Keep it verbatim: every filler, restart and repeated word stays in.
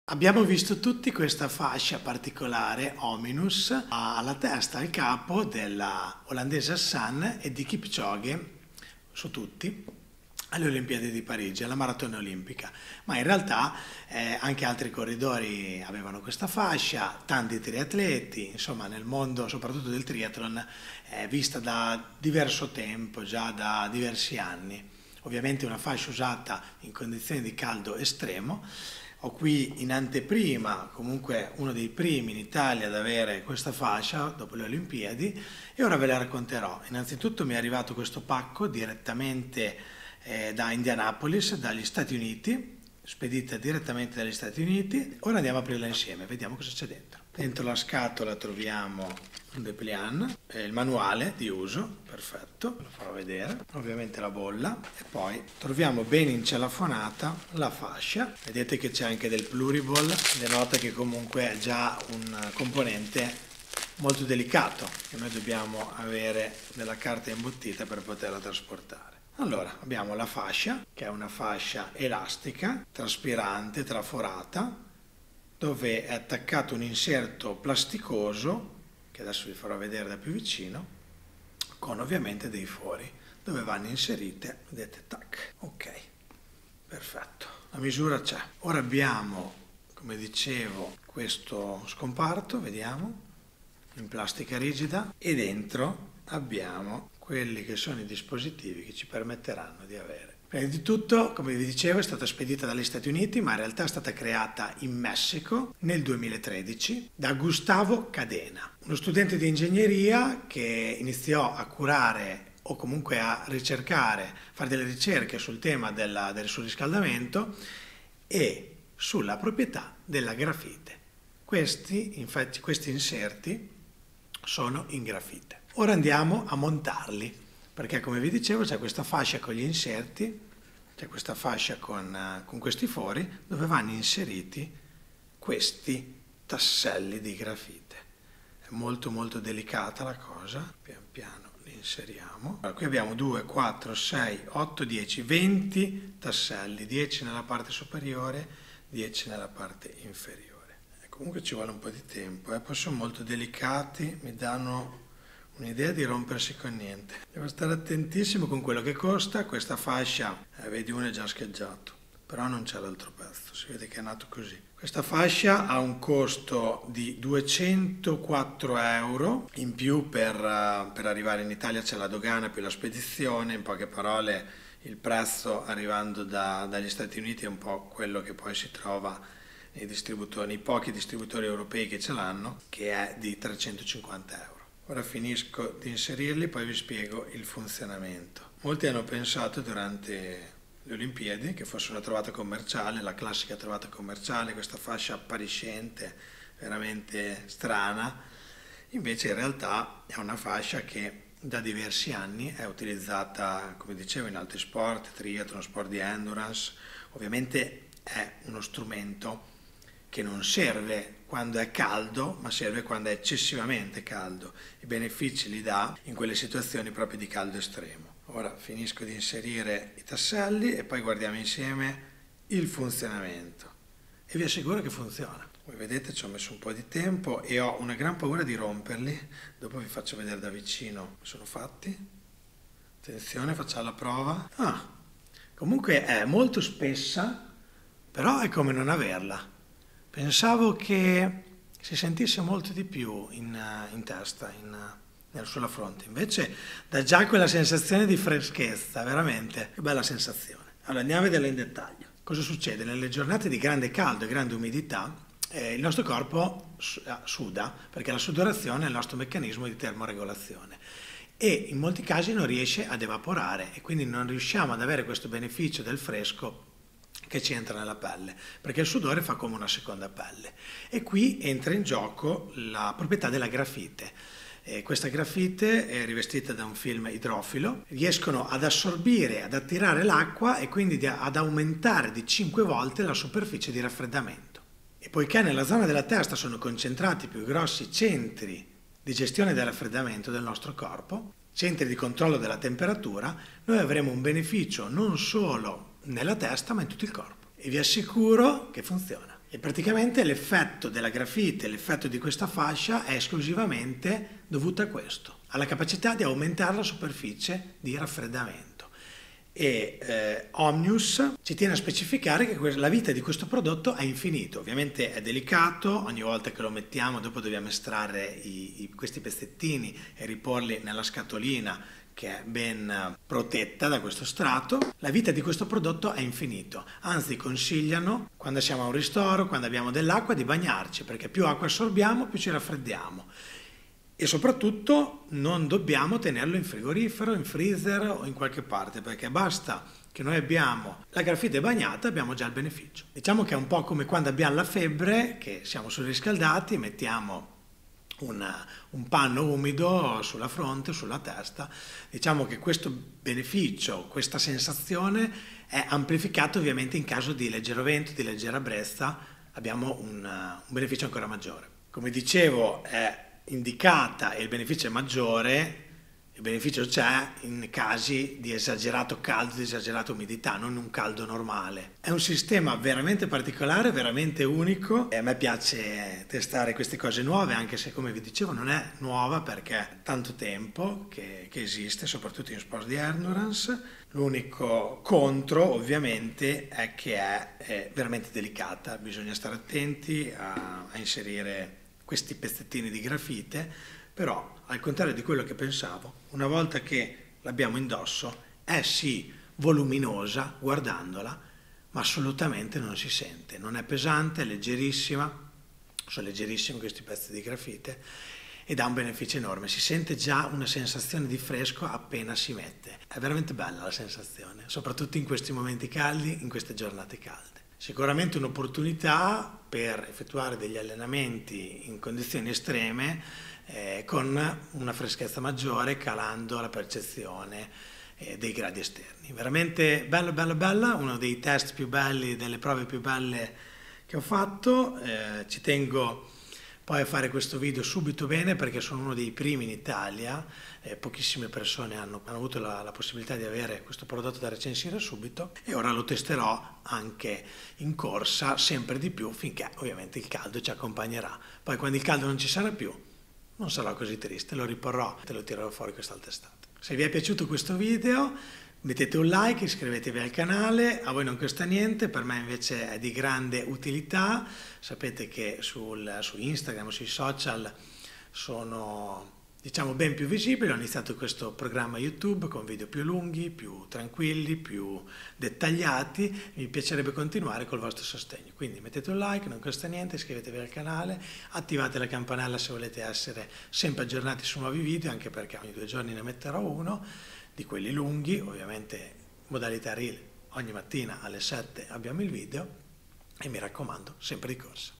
Abbiamo visto tutti questa fascia particolare, ominous, alla testa, al capo della olandese Hassan e di Kipchoge, su tutti, alle Olimpiadi di Parigi, alla maratona olimpica. Ma in realtà eh, anche altri corridori avevano questa fascia, tanti triatleti, insomma nel mondo soprattutto del triathlon è vista da diverso tempo, già da diversi anni. Ovviamente una fascia usata in condizioni di caldo estremo. Ho qui in anteprima, comunque uno dei primi in Italia ad avere questa fascia dopo le Olimpiadi, e ora ve la racconterò. Innanzitutto mi è arrivato questo pacco direttamente eh, da Indianapolis, dagli Stati Uniti, spedita direttamente dagli Stati Uniti. Ora andiamo a aprirla insieme, vediamo cosa c'è dentro. Dentro la scatola troviamo un dépliant, eh, il manuale di uso, perfetto, ve lo farò vedere, ovviamente la bolla, e poi troviamo ben incelafonata la fascia. Vedete che c'è anche del pluriball, denota che comunque è già un componente molto delicato che noi dobbiamo avere nella carta imbottita per poterla trasportare. Allora, abbiamo la fascia, che è una fascia elastica, traspirante, traforata, dove è attaccato un inserto plasticoso, che adesso vi farò vedere da più vicino, con ovviamente dei fori, dove vanno inserite, vedete, tac, ok, perfetto, la misura c'è. Ora abbiamo, come dicevo, questo scomparto, vediamo, in plastica rigida, e dentro abbiamo quelli che sono i dispositivi che ci permetteranno di avere. Prima di tutto, come vi dicevo, è stata spedita dagli Stati Uniti, ma in realtà è stata creata in Messico nel duemilatredici da Gustavo Cadena, uno studente di ingegneria che iniziò a curare o comunque a ricercare, fare delle ricerche sul tema della, del surriscaldamento e sulla proprietà della grafite. Questi, infatti, questi inserti sono in grafite. Ora andiamo a montarli, perché come vi dicevo c'è questa fascia con gli inserti, c'è questa fascia con, uh, con questi fori dove vanno inseriti questi tasselli di grafite. È molto molto delicata la cosa, pian piano li inseriamo. Allora, qui abbiamo due, quattro, sei, otto, dieci, venti tasselli, dieci nella parte superiore, dieci nella parte inferiore. E comunque ci vuole un po' di tempo, eh? Poi sono molto delicati, mi danno un'idea di rompersi con niente. Devo stare attentissimo con quello che costa. Questa fascia, eh, vedi, uno è già scheggiato, però non c'è l'altro pezzo, si vede che è nato così. Questa fascia ha un costo di duecentoquattro euro, in più per, uh, per arrivare in Italia c'è la dogana più la spedizione. In poche parole il prezzo arrivando da, dagli Stati Uniti è un po' quello che poi si trova nei distributori, nei pochi distributori europei che ce l'hanno, che è di trecentocinquanta euro. Ora finisco di inserirli, poi vi spiego il funzionamento. Molti hanno pensato durante le Olimpiadi che fosse una trovata commerciale, la classica trovata commerciale, questa fascia appariscente, veramente strana. Invece in realtà è una fascia che da diversi anni è utilizzata, come dicevo, in altri sport, triathlon, sport di endurance. Ovviamente è uno strumento che non serve quando è caldo, ma serve quando è eccessivamente caldo. I benefici li dà in quelle situazioni proprio di caldo estremo. Ora finisco di inserire i tasselli e poi guardiamo insieme il funzionamento. E vi assicuro che funziona. Voi vedete, ci ho messo un po' di tempo e ho una gran paura di romperli. Dopo vi faccio vedere da vicino come sono fatti. Attenzione, facciamo la prova. Ah, comunque è molto spessa, però è come non averla. Pensavo che si sentisse molto di più in, in testa, in, sulla fronte, invece dà già quella sensazione di freschezza, veramente, che bella sensazione. Allora andiamo a vederla in dettaglio. Cosa succede? Nelle giornate di grande caldo e grande umidità eh, il nostro corpo suda, perché la sudorazione è il nostro meccanismo di termoregolazione e in molti casi non riesce ad evaporare e quindi non riusciamo ad avere questo beneficio del fresco che ci entra nella pelle, perché il sudore fa come una seconda pelle. E qui entra in gioco la proprietà della grafite. E questa grafite è rivestita da un film idrofilo, riescono ad assorbire, ad attirare l'acqua e quindi ad aumentare di cinque volte la superficie di raffreddamento. E poiché nella zona della testa sono concentrati i più grossi centri di gestione del raffreddamento del nostro corpo, centri di controllo della temperatura, noi avremo un beneficio non solo nella testa ma in tutto il corpo e vi assicuro che funziona. E praticamente l'effetto della grafite, l'effetto di questa fascia è esclusivamente dovuto a questo, alla capacità di aumentare la superficie di raffreddamento. E eh, Omnius ci tiene a specificare che la vita di questo prodotto è infinito. Ovviamente è delicato, ogni volta che lo mettiamo dopo dobbiamo estrarre i, i, questi pezzettini e riporli nella scatolina che è ben protetta da questo strato. La vita di questo prodotto è infinito, anzi consigliano quando siamo a un ristoro, quando abbiamo dell'acqua, di bagnarci, perché più acqua assorbiamo più ci raffreddiamo. E soprattutto non dobbiamo tenerlo in frigorifero, in freezer o in qualche parte, perché basta che noi abbiamo la grafite bagnata, abbiamo già il beneficio. Diciamo che è un po' come quando abbiamo la febbre, che siamo surriscaldati, mettiamo una, un panno umido sulla fronte, sulla testa. Diciamo che questo beneficio, questa sensazione è amplificato ovviamente in caso di leggero vento, di leggera brezza, abbiamo un, un beneficio ancora maggiore. Come dicevo, è indicata e il beneficio è maggiore, il beneficio c'è in casi di esagerato caldo, di esagerata umidità, non un caldo normale. È un sistema veramente particolare, veramente unico e a me piace testare queste cose nuove, anche se, come vi dicevo, non è nuova perché è tanto tempo che, che esiste, soprattutto in sport di endurance. L'unico contro ovviamente è che è, è veramente delicata, bisogna stare attenti a, a inserire questi pezzettini di grafite, però al contrario di quello che pensavo, una volta che l'abbiamo indosso è sì voluminosa guardandola, ma assolutamente non si sente, non è pesante, è leggerissima, sono leggerissimi questi pezzi di grafite ed ha un beneficio enorme, si sente già una sensazione di fresco appena si mette, è veramente bella la sensazione, soprattutto in questi momenti caldi, in queste giornate calde. Sicuramente un'opportunità per effettuare degli allenamenti in condizioni estreme eh, con una freschezza maggiore, calando la percezione eh, dei gradi esterni. Veramente bella, bella, bella, uno dei test più belli, delle prove più belle che ho fatto. Eh, ci tengo poi a fare questo video subito bene perché sono uno dei primi in Italia, eh, pochissime persone hanno, hanno avuto la, la possibilità di avere questo prodotto da recensire subito e ora lo testerò anche in corsa sempre di più finché ovviamente il caldo ci accompagnerà. Poi quando il caldo non ci sarà più non sarò così triste, lo riporrò e te lo tirerò fuori quest'altra estate. Se vi è piaciuto questo video mettete un like, iscrivetevi al canale, a voi non costa niente, per me invece è di grande utilità. Sapete che sul, su Instagram, sui social sono diciamo ben più visibile, ho iniziato questo programma YouTube con video più lunghi, più tranquilli, più dettagliati, mi piacerebbe continuare col vostro sostegno, quindi mettete un like, non costa niente, iscrivetevi al canale, attivate la campanella se volete essere sempre aggiornati su nuovi video, anche perché ogni due giorni ne metterò uno, di quelli lunghi, ovviamente modalità reel, ogni mattina alle sette abbiamo il video e mi raccomando, sempre di corsa.